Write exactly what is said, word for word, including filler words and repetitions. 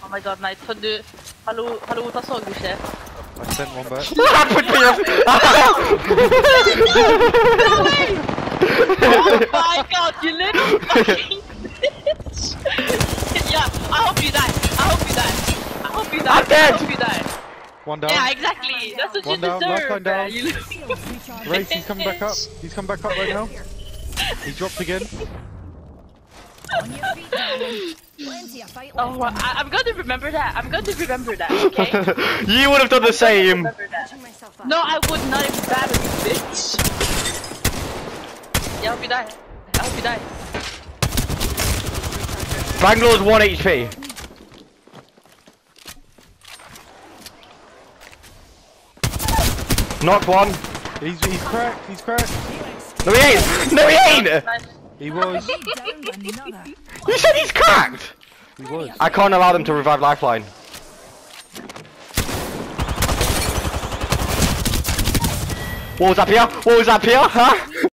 my god, nice. Hördu, hallå, hallå, vad såg du, chef? I sent one back. Oh my god, you little fucking bitch! Yeah, I hope you die. I hope you die. I hope you die. I'm dead. I hope you die. One down. Yeah, exactly. That's what One you down, deserve. lifeline down. Man. You little Race, he's coming back up. He's coming back up right now. He dropped again. On your feet, darling. Plenty of fight left. Oh, I, I'm going to remember that. I'm going to remember that. Okay. You would have done the same. Remember that. No, I would not even battle you, bitch. Yeah, I hope you die. I hope you die. Bangalore's one H P. Knocked one. He's he's cracked. He's cracked. No, he ain't. No, he ain't. Nice. He was. Down another. You said he's cracked. He was. I can't allow them to revive Lifeline. What was up here? What was up here? Huh?